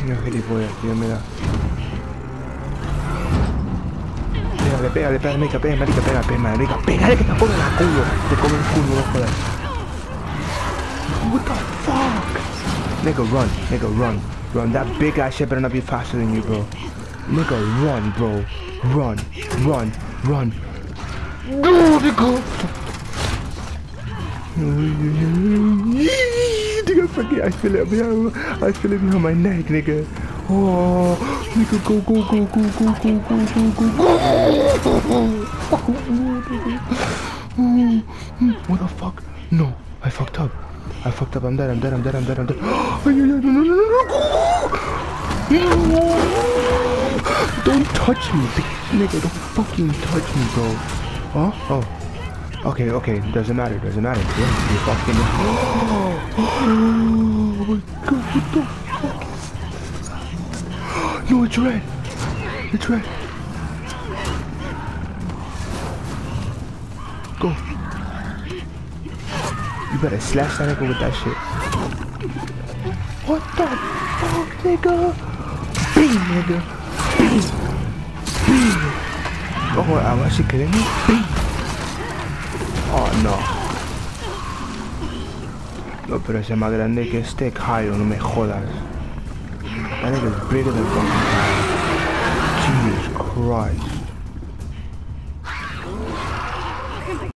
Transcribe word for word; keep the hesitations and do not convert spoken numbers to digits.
Mira, gilipollas, tío, mira. Pégale, pégale, pégale, marica, pégale, marica, pégale, pégale, marica, pégale que te come la culo. Te come el culo, no jodas. What the fuck? Nigga, run, nigga, run. Run, that big ass shit better not be faster than you, bro. Nigga, run, bro. Run, run, run. No, nigga. Nigga, fuck it, I feel it behind, I feel it behind my neck, nigga. Oh, nigga, go, go, go, go, go, go, go, go, go. What the fuck? No, I fucked up. I fucked up. I'm dead. I'm dead. I'm dead. I'm dead. I'm dead. No, no, no, no, no, no. Don't touch me, nigga. Don't fucking touch me, bro. Huh? Oh. Okay, okay. Doesn't matter. Doesn't matter. Yeah, you fucking. Oh my god. What the fuck? No, it's red. It's red. Go. You better slash that nigga with that shit. What the fuck, nigga? Bing, nigga. Bing. Bing. Oh, I'm actually kidding me? Bing. Oh, no. No, pero ese es más grande que este, Cairo, no me jodas. That nigga's bigger than fucking Cairo. Jesus Christ.